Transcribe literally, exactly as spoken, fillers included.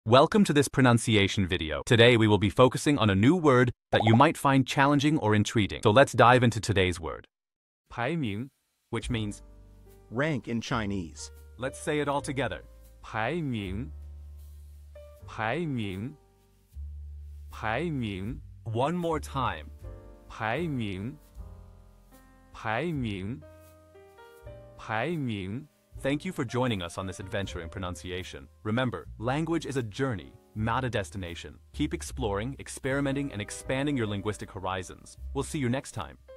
Welcome to this pronunciation video. Today we will be focusing on a new word that you might find challenging or intriguing. So let's dive into today's word. 排名, which means rank in Chinese. Let's say it all together. 排名排名排名 One more time. 排名排名排名 Thank you for joining us on this adventure in pronunciation. Remember, language is a journey, not a destination. Keep exploring, experimenting, and expanding your linguistic horizons. We'll see you next time.